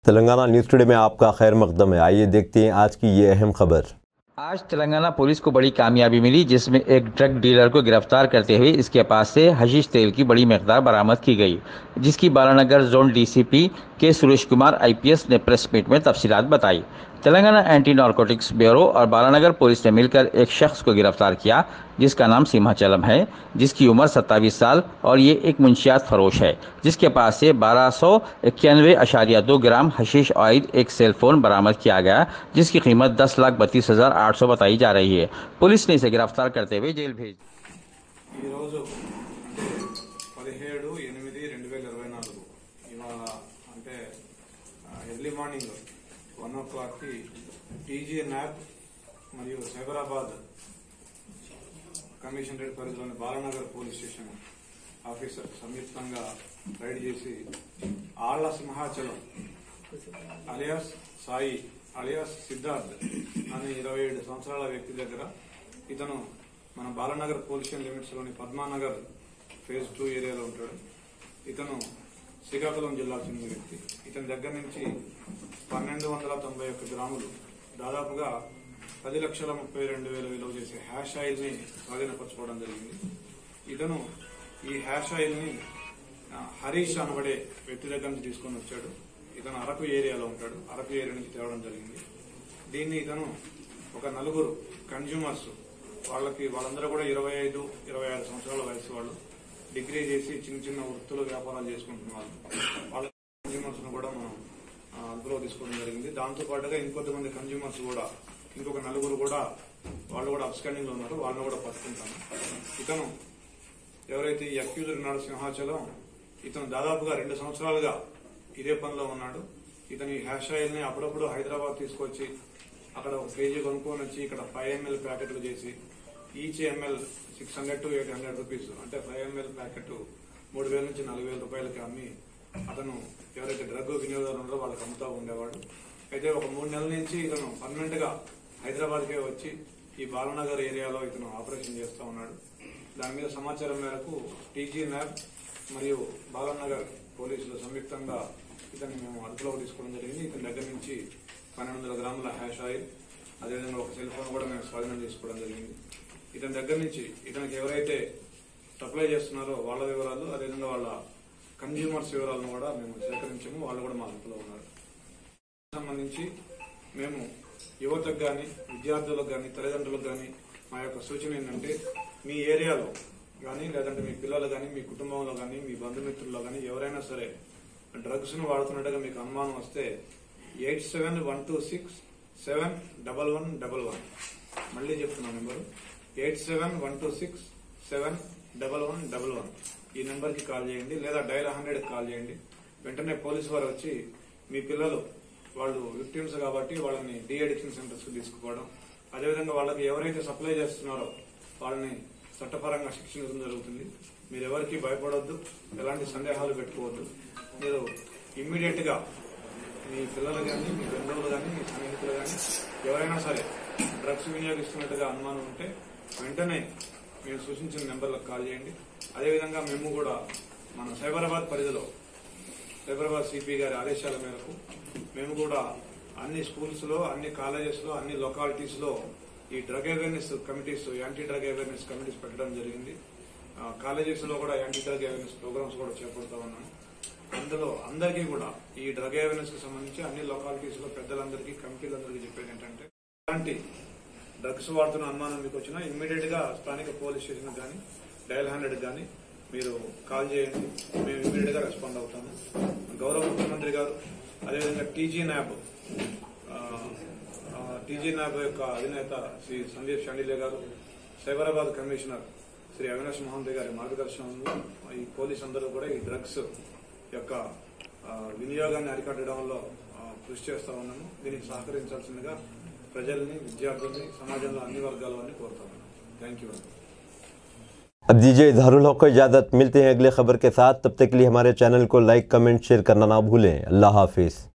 Telangana news today में आपका खैर मकदम है। आइए देखते हैं आज की ये अहम खबर। आज तेलंगाना पुलिस को बड़ी कामयाबी मिली, जिसमें एक ड्रग डीलर को गिरफ्तार करते हुए इसके पास से हशीश तेल की बड़ी मिकदार बरामद की गई, जिसकी Balanagar zone DCP K Suresh Kumar IPS ने प्रेस मीट में तफसीलात बताई। तेलंगाना एंटी नारकोटिक्स ब्यूरो और बालानगर पुलिस ने मिलकर एक शख्स को गिरफ्तार किया, जिसका नाम सिम्हाचलम है, जिसकी उम्र 27 साल और ये एक मुंशियात फरोश है, जिसके पास से 1291.2 ग्राम हशीश ऑयल, एक सेल फोन बरामद किया गया, जिसकी कीमत 10,32,800 बताई जा रही है। पुलिस ने इसे गिरफ्तार करते हुए जेल भेज ఈరోజు అంటే 17/8/2024 ఇవాళ అంటే ఎర్లీ మార్నింగ్ 1 o'clockకి టీజీ న్యాబ్ మరియు సైబరాబాద్ కమిషనరేట్ పరిధిలోని బాలనగర్ పోలీస్ స్టేషన్ ఆఫీసర్ సంయుక్తంగా రైడ్ చేసి ఆళ్ల సింహాచలం అలియాస్ సాయి అలియాస్ సిద్ధార్థ్ అనే 27 సంవత్సరాల వ్యక్తి దగ్గర ఇతను మన బాలనగర్ పోలీస్ స్టేషన్ లిమిట్స్ లోని పద్మానగర్ ఫేజ్ 2 ఏరియాలో ఉంటాడు. ఇతను శ్రీకాకుళం జిల్లాకు చెందిన వ్యక్తి. ఇతని దగ్గర నుంచి 1291 గ్రాములు దాదాపుగా 10,32,000 విలువ చేసే హ్యాష్ ఆయిల్ ని స్వాధీనపరచుకోవడం జరిగింది. ఇతను ఈ హ్యాష్ ఆయిల్ ని హరీష్ అనబడే వ్యక్తి దగ్గర నుంచి తీసుకొని వచ్చాడు. ఇతను అరకు ఏరియాలో ఉంటాడు. అరకు ఏరియా నుంచి తేవడం జరిగింది. దీన్ని ఇతను ఒక 4 కన్జ్యూమర్స్, వాళ్ళందరూ కూడా 25-26 సంవత్సరాల వయసు వాళ్ళు, డిగ్రీ చేసి చిన్న చిన్న వృత్తులు వ్యాపారాలు చేసుకుంటున్న వాళ్ళు, వాళ్ళ కన్జ్యూమర్స్ ను కూడా మనం అదుపులో తీసుకోవడం జరిగింది. దాంతో పాటుగా ఇంకొంతమంది కన్జ్యూమర్స్ కూడా, ఇంకొక 4 కూడా వాళ్ళు కూడా అబ్స్కాండింగ్ లో ఉన్నారు. వాళ్ళని కూడా పట్టుకుంటాము. ఇతను ఎవరైతే ఈ అక్యూజర్ ఉన్నాడు సింహాచలం, ఇతను దాదాపుగా 2 సంవత్సరాలుగా ఇదే పనిలో ఉన్నాడు. ఇతని హ్యాష్ ఆయిల్ ని అప్పుడప్పుడు హైదరాబాద్ తీసుకొచ్చి అక్కడ 1 కేజీ కొనుక్కొని వచ్చి ఇక్కడ 5 ml ప్యాకెట్లు చేసి ఈచ్ ఎంఎల్ 600 to 800 రూపీస్, అంటే 5 ml ప్యాకెట్ 3,000 నుంచి 4,000 రూపాయలకి అమ్మి అతను ఎవరైతే డ్రగ్ వినియోగదారులు ఉన్నారో వాళ్ళకి అమ్ముతా ఉండేవాడు. అయితే ఒక 3 నెలల నుంచి ఇతను పర్మనెంట్ గా హైదరాబాద్కే వచ్చి ఈ బాలనగర్ ఏరియాలో ఇతను ఆపరేషన్ చేస్తూ ఉన్నాడు. దాని మీద సమాచారం మేరకు టీజీ న్యాబ్ మరియు బాలనగర్ పోలీసులు సంయుక్తంగా ఇతన్ని మేము అదుపులోకి తీసుకోవడం జరిగింది. ఇతని దగ్గర నుంచి 1,200 గ్రాముల హ్యాష్ ఆయిల్, అదేవిధంగా ఒక సెల్ ఫోన్ కూడా మేము స్వాధీనం చేసుకోవడం జరిగింది. ఇతని దగ్గర నుంచి ఇతనికి ఎవరైతే సప్లై చేస్తున్నారో వాళ్ళ వివరాలు, అదేవిధంగా వాళ్ళ కన్జ్యూమర్స్ వివరాలను కూడా మేము సేకరించాము. వాళ్ళు కూడా మా అదుపులో ఉన్నారు. సంబంధించి మేము యువతకు గాని, విద్యార్థులకు గాని, తల్లిదండ్రులకు గాని మా యొక్క సూచన ఏంటంటే, మీ ఏరియాలో గాని, లేదంటే మీ పిల్లలు గాని, మీ కుటుంబంలో గాని, మీ బంధుమిత్రుల్లో గాని ఎవరైనా సరే డ్రగ్స్ ను వాడుతున్నట్టుగా మీకు అనుమానం వస్తే 8712671111, మళ్లీ చెప్తున్నా నెంబరు 8712671111. ఈ నెంబర్ కి కాల్ చేయండి, లేదా డైల్ 100 కాల్ చేయండి. వెంటనే పోలీసు వారు వచ్చి మీ పిల్లలు వాళ్ళు విక్టిమ్స్ కాబట్టి వాళ్ళని డి అడిక్షన్ సెంటర్స్ కు తీసుకుపోవడం, అదేవిధంగా వాళ్ళకి ఎవరైతే సప్లై చేస్తున్నారో వాళ్ళని చట్టపరంగా శిక్షించడం జరుగుతుంది. మీరు ఎవరికి భయపడొద్దు, ఎలాంటి సందేహాలు పెట్టుకోవద్దు. మీరు ఇమ్మీడియట్ గా మీ పిల్లలు కానీ, మీ బంధువులు కానీ, మీ స్నేహితులు కానీ ఎవరైనా సరే డ్రగ్స్ వినియోగిస్తున్నట్టుగా అనుమానం ఉంటే వెంటనే మేము సూచించిన నెంబర్లకు కాల్ చేయండి. అదేవిధంగా మేము కూడా మన సైబరాబాద్ పరిధిలో సైబరాబాద్ సిపి గారి ఆదేశాల మేరకు మేము కూడా అన్ని స్కూల్స్ లో, అన్ని కాలేజెస్ లో, అన్ని లొకాలిటీస్ లో ఈ drug awareness committees, anti drug awareness committees పెట్టడం జరిగింది. కాలేజెస్ లో కూడా యాంటీ డ్రగ్ అవేర్నెస్ ప్రోగ్రామ్స్ కూడా చేపడుతూ ఉన్నాం. అందులో అందరికీ కూడా ఈ డ్రగ్ అవేర్నెస్ కు సంబంధించి అన్ని లొకాలిటీస్ లో పెద్దలందరికీ, కమిటీలందరికీ చెప్పేది ఏంటంటే, ఇలాంటి డ్రగ్స్ వాడుతున్న అనుమానం మీకు వచ్చినా ఇమ్మీడియట్ గా స్థానిక పోలీస్ స్టేషన్ కానీ, డయల్ 100 కానీ మీరు కాల్ చేయండి. మేము ఇమ్మీడియట్ గా రెస్పాండ్ అవుతాము. గౌరవ ముఖ్యమంత్రి గారు, అదేవిధంగా టీజీ న్యాబ్ యొక్క అధినేత శ్రీ సందీప్ షాండిలే గారు, సైబరాబాద్ కమిషనర్ శ్రీ అవినాష్ మహంతి గారి మార్గదర్శనంలో ఈ పోలీస్ అందరూ కూడా ఈ డ్రగ్స్ యొక్క వినియోగాన్ని అరికట్టడంలో కృషి చేస్తా ఉన్నాము. దీనికి సహకరించాల్సిందిగా ప్రజల్ని, విద్యార్థుల్ని, సమాజంలో అన్ని వర్గాల వారిని కోరుతా ఉన్నాము. Thank you. अब दीजिए इजहारुल हक को इजाज़त। मिलते हैं अगले खबर के साथ। तब तक के लिए हमारे चैनल को लाइक, कमेंट, शेयर करना ना भूलें। अल्लाह हाफिज़।